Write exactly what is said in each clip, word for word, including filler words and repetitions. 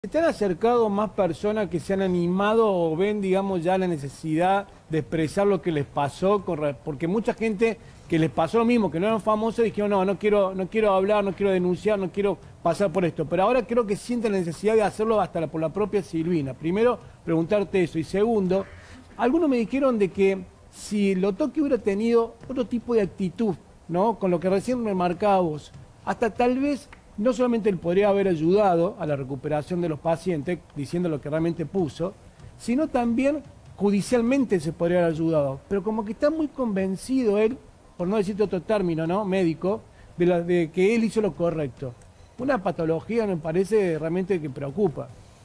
¿Se te han acercado más personas que se han animado o ven, digamos, ya la necesidad de expresar lo que les pasó? Porque mucha gente que les pasó lo mismo, que no eran famosos, dijeron, no, no quiero, no quiero hablar, no quiero denunciar, no quiero pasar por esto. Pero ahora creo que sienten la necesidad de hacerlo hasta la, por la propia Silvina. Primero, preguntarte eso. Y segundo, algunos me dijeron de que si Lotoki hubiera tenido otro tipo de actitud, ¿no? Con lo que recién remarcaba vos, hasta tal vez no solamente él podría haber ayudado a la recuperación de los pacientes, diciendo lo que realmente puso, sino también judicialmente se podría haber ayudado. Pero como que está muy convencido él, por no decirte otro término, ¿no? Médico, de, la, de que él hizo lo correcto. Una patología me parece realmente que preocupa.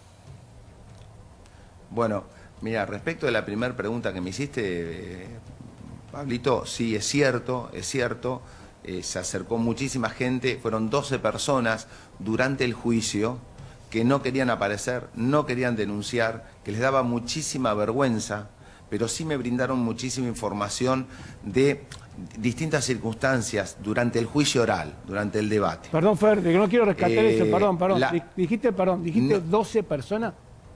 Bueno, mira, respecto de la primera pregunta que me hiciste, eh, Pablito, sí, es cierto, es cierto. Eh, se acercó muchísima gente, fueron doce personas durante el juicio que no querían aparecer, no querían denunciar, que les daba muchísima vergüenza, pero sí me brindaron muchísima información de distintas circunstancias durante el juicio oral, durante el debate. Perdón, Fer, que no quiero rescatar eh, eso, perdón, perdón. La... Dijiste, perdón, dijiste no... doce personas.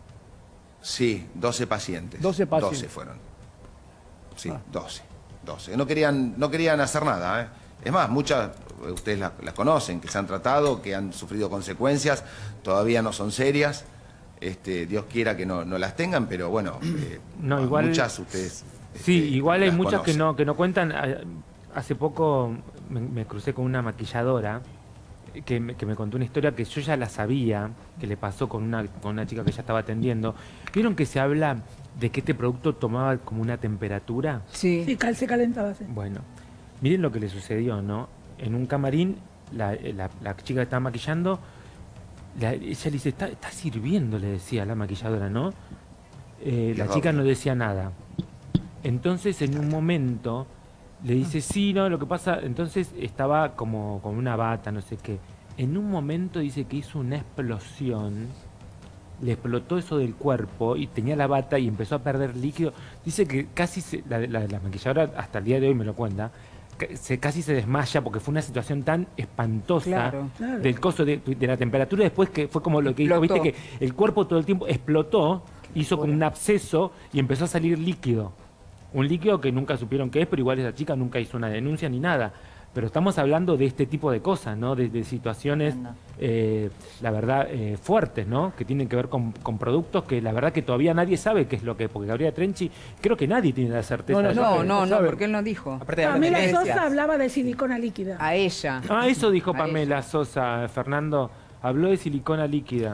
Sí, doce pacientes. doce pacientes. doce fueron. Sí, ah. doce. doce. No querían, no querían hacer nada, ¿eh? Es más, muchas, ustedes las, las conocen, que se han tratado, que han sufrido consecuencias, todavía no son serias. Este, Dios quiera que no, no las tengan, pero bueno, eh, no, igual, muchas ustedes... Sí, este, igual hay muchas que no, que no cuentan. Hace poco me, me crucé con una maquilladora que me, que me contó una historia que yo ya la sabía, que le pasó con una, con una chica que ya estaba atendiendo. ¿Vieron que se habla de que este producto tomaba como una temperatura? Sí, sí, se calentaba. Sí. Bueno. Miren lo que le sucedió, ¿no? En un camarín, la, la, la chica que estaba maquillando, la, ella le dice, está, está sirviendo, le decía a la maquilladora, ¿no? Eh, la chica no decía nada. Entonces, en un momento, le dice, sí, no, lo que pasa... Entonces, estaba como con una bata, no sé qué. En un momento dice que hizo una explosión, le explotó eso del cuerpo y tenía la bata y empezó a perder líquido. Dice que casi, se, la, la, la maquilladora, hasta el día de hoy me lo cuenta, Se, casi se desmaya porque fue una situación tan espantosa, claro, claro. del costo de, de la temperatura, después que fue como lo que dijo, viste que el cuerpo todo el tiempo explotó, hizo como un absceso y empezó a salir líquido. Un líquido que nunca supieron qué es, pero igual esa chica nunca hizo una denuncia ni nada. Pero estamos hablando de este tipo de cosas, ¿no? De, de situaciones, eh, la verdad, eh, fuertes, ¿no? Que tienen que ver con, con productos que la verdad que todavía nadie sabe qué es lo que es. Porque Gabriela Trenchi, creo que nadie tiene la certeza. No, no, de no, que, no, no, porque él no dijo. Aparte, Pamela Sosa hablaba de silicona líquida. A ella. Ah, eso dijo a Pamela ella. Sosa, Fernando. Habló de silicona líquida.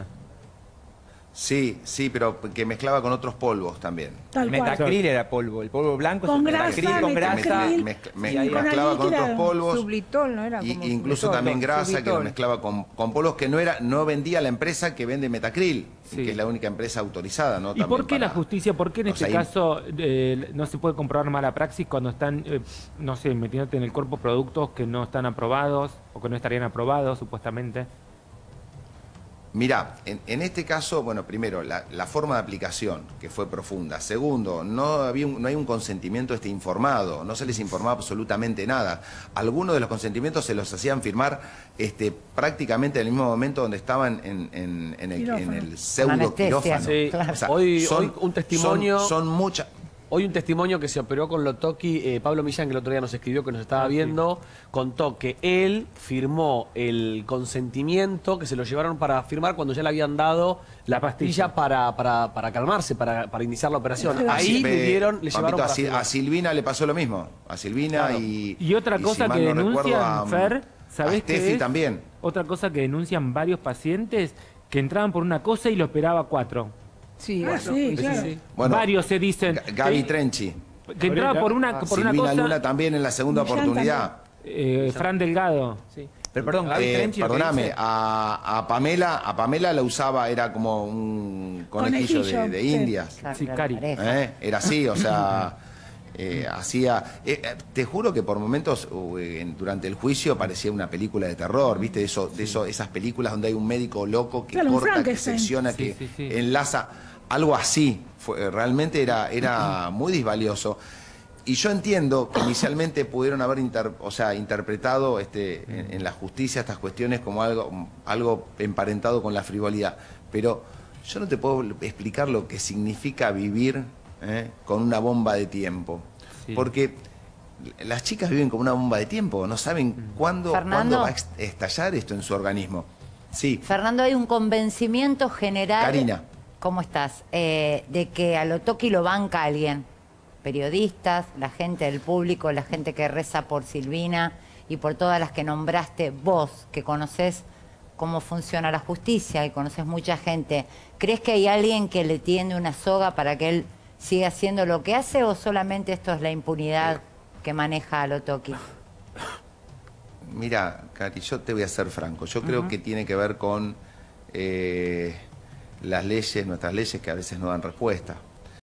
Sí, sí, pero que mezclaba con otros polvos también. El metacril era polvo, el polvo blanco con es grasa, metacril con grasa. Mezcla, mezcla, mezclaba con otros polvos. Sublitol, ¿no era? Y, como incluso sublitol, también grasa, sublitol. que lo mezclaba con, con polvos que no era no vendía la empresa que vende metacril, sí. que es la única empresa autorizada, ¿no? ¿Y También por qué para, la justicia, por qué en este o sea, caso eh, no se puede comprobar mala praxis cuando están, eh, no sé, metiéndote en el cuerpo productos que no están aprobados o que no estarían aprobados, supuestamente? Mirá, en, en este caso, bueno, primero, la, la forma de aplicación, que fue profunda. Segundo, no, había un, no hay un consentimiento este informado, no se les informaba absolutamente nada. Algunos de los consentimientos se los hacían firmar este, prácticamente en el mismo momento donde estaban en, en, en, el, en el pseudo quirófano. Sí, o sea, hoy, son, hoy un testimonio... Son, son muchas... Hoy un testimonio que se operó con Lotoki, eh, Pablo Millán, que el otro día nos escribió, que nos estaba ah, viendo, sí. contó que él firmó el consentimiento que se lo llevaron para firmar cuando ya le habían dado la pastilla para, para, para calmarse, para, para iniciar la operación. Ahí le dieron, le llevaron para a, a Silvina le pasó lo mismo, a Silvina claro. y... Y otra cosa y si que no denuncian, a, Fer, ¿sabés qué es? También. Otra cosa que denuncian varios pacientes, que entraban por una cosa y lo operaba cuatro. Sí, ah, bueno, sí, sí, claro. sí. Bueno, varios se dicen. Gaby Trenchi. Que entraba por una, por Silvina una cosa. Luna también en la segunda oportunidad. Eh, Fran Delgado. Sí. Pero perdón, Gaby eh, Trenchi. Perdóname, a, a Pamela, a Pamela la usaba, era como un conejillo, Conejillo, de, de sí. indias. Sí, Cari. ¿Eh? Era así, o sea. Eh, hacía eh, te juro que por momentos eh, durante el juicio parecía una película de terror, viste, de eso, de eso, esas películas donde hay un médico loco que claro, corta, que secciona, sí, que sí, sí. enlaza, algo así. Fue, realmente era, era muy disvalioso. Y yo entiendo que inicialmente pudieron haber inter, o sea, interpretado este, en, en la justicia estas cuestiones como algo, algo emparentado con la frivolidad, pero Yo no te puedo explicar lo que significa vivir ¿eh? con una bomba de tiempo. Sí. Porque las chicas viven con una bomba de tiempo, no saben cuándo, Fernando. cuándo va a est- estallar esto en su organismo. Sí, Fernando, hay un convencimiento general. Karina. ¿Cómo estás? Eh, de que a lo Toki lo banca alguien. Periodistas, la gente del público, la gente que reza por Silvina y por todas las que nombraste vos, que conocés cómo funciona la justicia y conoces mucha gente. ¿Crees que hay alguien que le tiende una soga para que él siga haciendo lo que hace o solamente esto es la impunidad que maneja a lo Toki? Mira, Cari, yo te voy a ser franco. Yo creo Ujú. que tiene que ver con eh, las leyes, nuestras leyes que a veces no dan respuesta.